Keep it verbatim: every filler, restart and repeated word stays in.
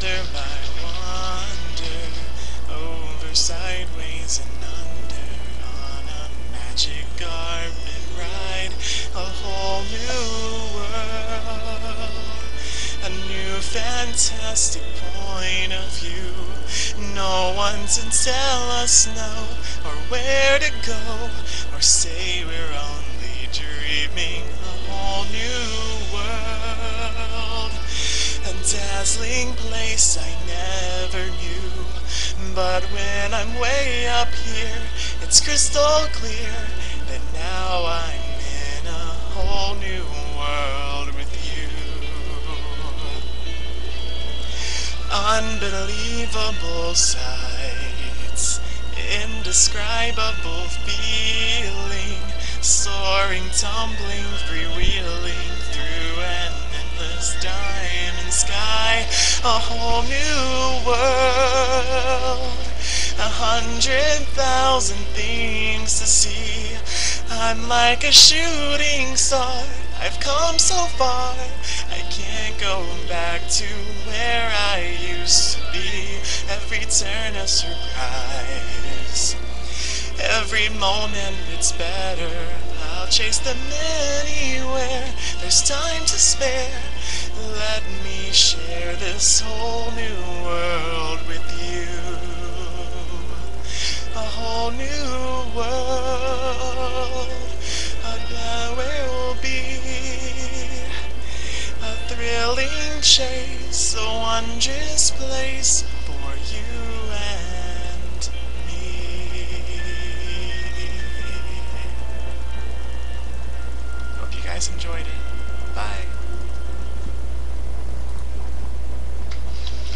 wander by wander, over, sideways, and under, on a magic carpet ride, a whole new world, a new fantastic point of view. No one to tell us no, or where to go, or say we're only dreaming. A whole new world, a dazzling place I never knew. But when I'm way up here, it's crystal clear that now I'm in a whole new world with you. Unbelievable sights, indescribable feeling, soaring, tumbling, freewheeling through an endless diamond sky. A whole new world, a hundred thousand things to see. I'm like a shooting star, I've come so far, I can't go back to where I used to be. Every turn a surprise, every moment it's better. I'll chase them anywhere, there's time to spare. Let me share this whole new world with you. A whole new world, there will be a thrilling chase, a wondrous place for you and me. Hope you guys enjoyed it. Bye.